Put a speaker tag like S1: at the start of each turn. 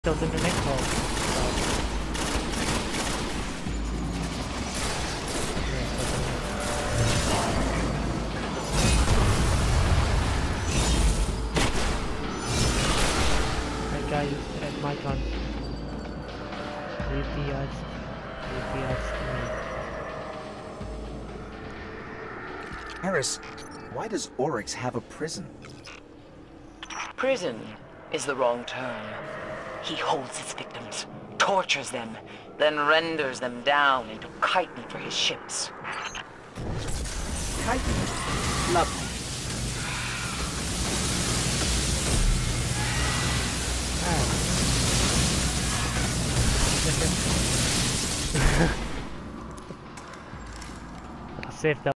S1: Still in the next hole. That guy is at my gun. Leave the odds to me.
S2: Harris, why does Oryx have a prison?
S3: Prison is the wrong term. He holds his victims, tortures them, then renders them down into chitin for his ships.
S2: Chitin? Lovely.
S1: I saved that.